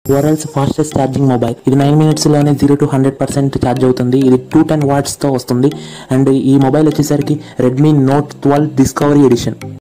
World's fastest charging mobile. ఇది 9 minutes లోనే 0 to 100% charge అవుతుంది. ఇది 210 watts తో వస్తుంది. అండ్ ఈ మొబైల్ వచ్చేసరికి రెడ్మీ నోట్ 12 డిస్కవరీ ఎడిషన్.